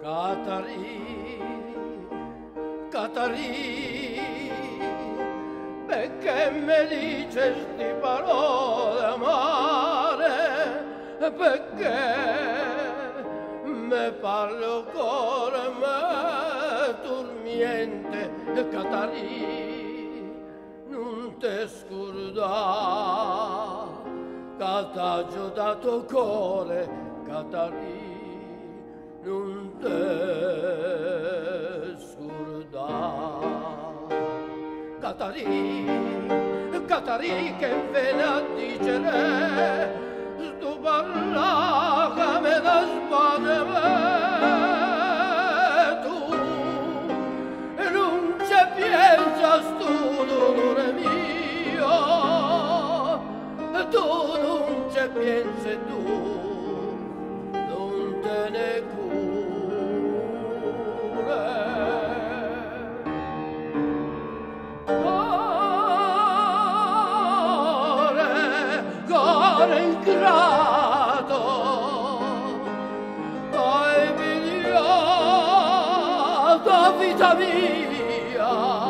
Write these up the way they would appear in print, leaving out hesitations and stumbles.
Catarì, Catarì, perché mi dici sti parole amare? Perché mi parlo cuore me dormiente? Catarì, non te scordà, che t'ha dato cuore, Catarì. Non te scordà. Catarì, Catarì, che viene a dicere sto parla che me da sbade me tu non c'è pienza sto dolore mio, tu non c'è pienza tu non te ne ingrato, hai pigliato vita mia,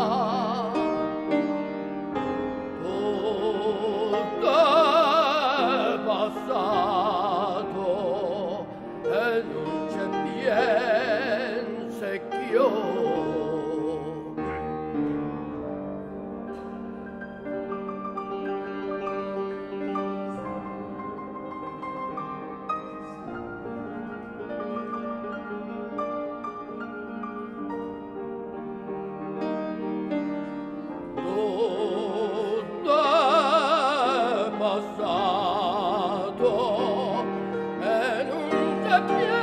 tutto è passato e non c'è piensa più. Passato e non c'è più